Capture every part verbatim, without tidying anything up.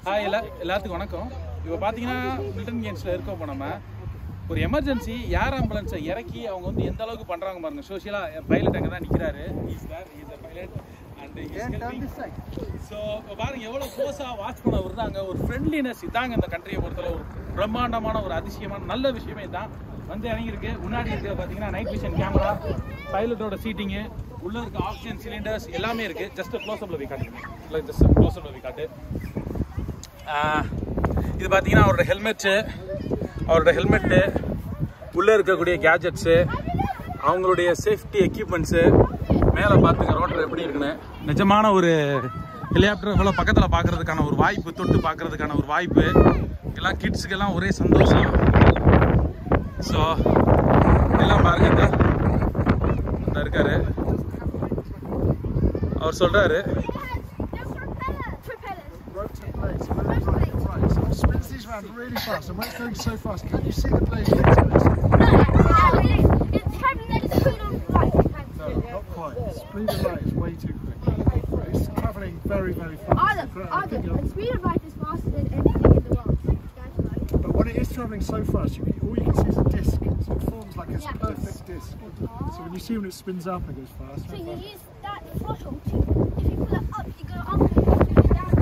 Hi எல்லா எல்லாத்துக்கும் வணக்கம். இப்போ பார்த்தீங்கன்னா மில்டன் கெய்ன்ஸில் இருக்கோம். இப்போ நம்ம ஒரு எமர்ஜென்சி ஏர் ஆம்புலன்ஸை இறக்கி அவங்க வந்து எந்த அளவுக்கு பண்ணுறாங்க பாருங்க. சோஷியலாக பைலட் அங்கே தான் நிற்கிறாரு. Is there is a pilot and so இப்போ பாருங்க எவ்வளோ க்ளோஸாக வாட்ச் பண்ண விடுறாங்க. ஒரு ஃப்ரெண்ட்லினஸ் இதாங்க இந்த கண்ட்ரியை பொறுத்தவரை ஒரு பிரம்மாண்டமான ஒரு அதிசயமான நல்ல விஷயமே தான் வந்து இறங்கியிருக்கு. முன்னாடி இருக்கிற பார்த்தீங்கன்னா நைட் விஷன் கேமரா, பைலட்டோட சீட்டிங்கு, உள்ள இருக்க ஆக்சிஜன் சிலிண்டர்ஸ் எல்லாமே இருக்கு. ஜஸ்ட் க்ளோஸ் அப்ல போய் காட்டுங்க. ஜஸ்ட் க்ளோஸ் அப்ல போய் காட்டு. இது பார்த்தீங்கன்னா அவரோட ஹெல்மெட்டு, அவரோட ஹெல்மெட்டு, உள்ளே இருக்கக்கூடிய கேஜெட்ஸு, அவங்களுடைய சேஃப்டி எக்யூப்மெண்ட்ஸு, மேலே பார்த்துங்க ரோட்டர் எப்படி இருக்குன்னு. நிஜமான ஒரு ஹெலிகாப்டர் இவ்வளோ பக்கத்தில் பார்க்கறதுக்கான ஒரு வாய்ப்பு, தொட்டு பார்க்கறதுக்கான ஒரு வாய்ப்பு, எல்லாம் கிட்ஸுக்கெல்லாம் ஒரே சந்தோஷம். ஸோ எல்லாம் பாருங்க, இந்த இருக்காரு அவர் சொல்றாரு. Spins these round really fast, and when it's going so fast, can you see the blade? No, it's having that speed of light. No, not quite. The speed of light is way too quick. It's travelling very, very fast. Either, either. The speed of light is faster than anything in the world. That's right. But when it is travelling so fast, you, all you can see is a disc. So it forms like a Yeah. perfect disc. So when you see when it spins up, it goes fast. So very you fast. use that throttle to, if you pull it up, you go up and you pull it down.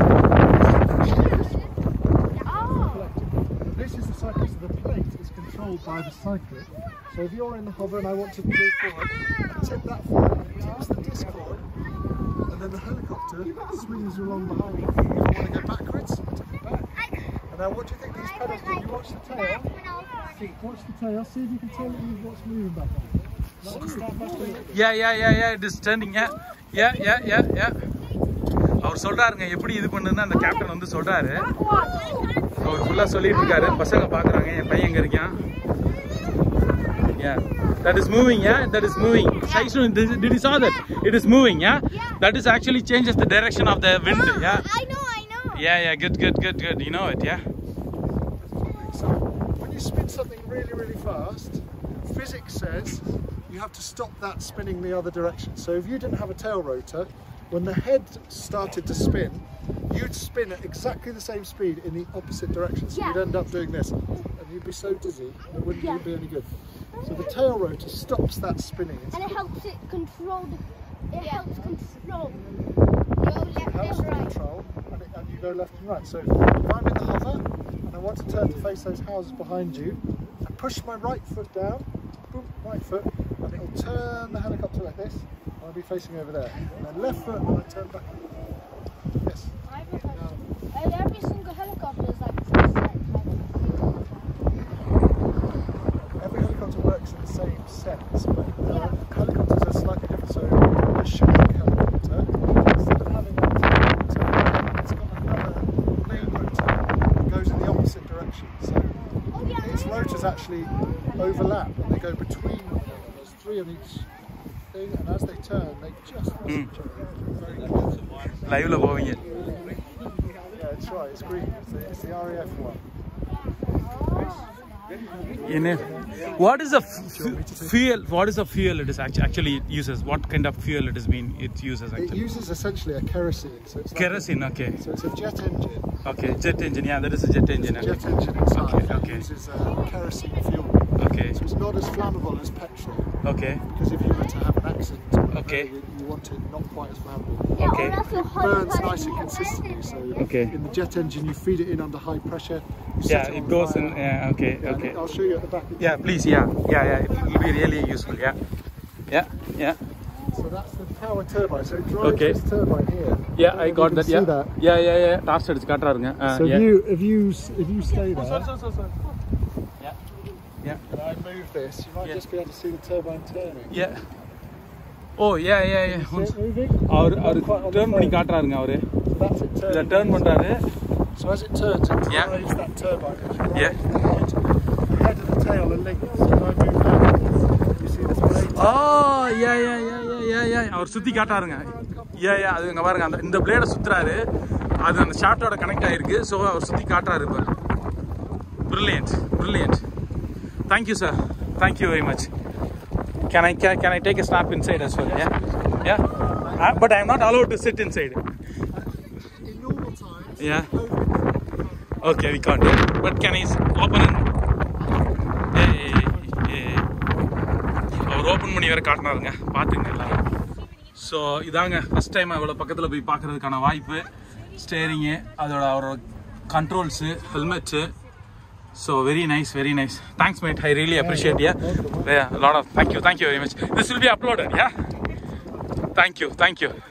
This is the cyclist. So the plate is controlled by the cyclist. So if you're in the hover and I want to move forward, I tip that forward, it tips the disc forward, and then the helicopter swings along behind me. If I want to go backwards, I tip it back. And now what do you think these pedals do? You watch the tail. See, watch the tail. See if you can tell me what's moving back there. Yeah yeah yeah yeah it is turning. Yeah yeah yeah yeah yeah அவர் சொல்றாருங்க எப்படி இது பண்ணுதுன்னு. அந்த captain வந்து சொல்றாரு. அவர் ஃபுல்லா சொல்லிட்டு இருக்காரு. பசங்க பாக்குறாங்க. என் பையன் எங்க இருக்கான்? Yeah, that is moving. Yeah, that is moving. Saishu, did you saw that? It is moving. Yeah, that is actually changes the direction of the wind. Yeah, I know, I know. yeah, yeah. Good, good, good, good. You know it. Yeah. So when you spin something really, really fast, physics says you have to stop that spinning the other direction. So if you didn't have a tail rotor, when the head started to spin, you'd spin at exactly the same speed in the opposite direction. So Yeah. you'd end up doing this, and you'd be so dizzy, it wouldn't, Yeah. wouldn't be any good. So the tail rotor stops that spinning. And it helps it control the, it Yeah. helps control. Go It left helps and the right. control, and, it, and you go left and right. So if I'm in the hover, and I want to turn to face those houses behind you, I push my right foot down, boom, right foot, and it will turn the helicopter like this. I'll be facing over there. And then left foot, and I turn back. Yes. And every single helicopter is like this set. Every helicopter works in the same sense, but uh, helicopters are slightly different. So a Chinook helicopter, instead of having a tail rotor, it's got another main rotor that goes in the opposite direction. So its rotors actually overlap and they go between one another. There's three on each thing, and as they turn, they just pass each other. Very good. Live la போவீங்க. Yeah, it's right. It's green. It's the, it's the R A F one. In a, what is the fuel? What is the fuel it is actually actually it uses? What kind of fuel it is being it uses It actually? uses essentially a kerosene. So it's like Kerosene. Okay. A, so it's a jet engine. Okay. Jet engine. Yeah, that is a jet engine. Jet engine inside. Okay, It okay. uses uh, kerosene fuel. Okay. So it's not as flammable as petrol. Okay. Because if you were to have an accident, or whatever, Okay. you, you want it not quite as flammable. Yeah, Okay. or else you'll It hold burns it nice and consistently. So Okay. in the jet engine, you feed it in under high pressure. You set Yeah, it, it on goes fire. in. Yeah. Okay. Yeah, and Okay. I'll show you at the back. Yeah. Please. Yeah. Yeah. Yeah. It will be really useful. Yeah. Yeah. Yeah. So that's the power turbine. So it drives Okay. this turbine here. Yeah. don't know I if got you that. can Yeah. see that. Yeah. Yeah. Yeah. Torch அடிச்சு காட்றாருங்க. So if yeah. you if you if you stay there, Sorry, sorry, sorry, sorry. Yeah. Yeah. and I move this, you might Yeah. just be able to see the turbine turning. Yeah. Oh, yeah, yeah, yeah. See it moving? அவர் அவர் Quite on the turn பண்ணி phone. காட்றாருங்க அவரு. So that's it இத turning. Turn பண்றாரு. So as it turns, it Yeah. drives that turbine. As you Yeah. ride to the right. The head and the tail are linked. So if I move that, you see this blade. Oh, yeah, yeah, yeah, yeah, yeah, yeah. அவர் சுத்தி காட்டாருங்க. Yeah, yeah. அது இங்க பாருங்க அந்த இந்த பிளேட சுத்துறாரு. அது அந்த ஷாட்டோட கனெக்ட் ஆயிருக்கு. சோ அவர் சுத்தி காட்றாரு இப்ப. Brilliant. Brilliant. Thank you, sir. Thank you very much. Can I can, can I take a snap inside as well? Yeah. Yeah. Uh, but I am not allowed to sit inside. In normal time, Yeah. Okay, we can't. But can he open it? அவர் open பண்ணி வேற காட்டினாருங்க, பார்த்துங்க எல்லாரும். So இதாங்க first time அவ்வளோ பக்கத்தில் போய் பார்க்கறதுக்கான வாய்ப்பு. ஸ்டேரிங்கு, அதோட அவரோட controls, helmet. So very nice, very nice. Thanks mate, I really appreciate. Yeah lot of thank you, thank you very much. This will be uploaded. Yeah, thank you, thank you.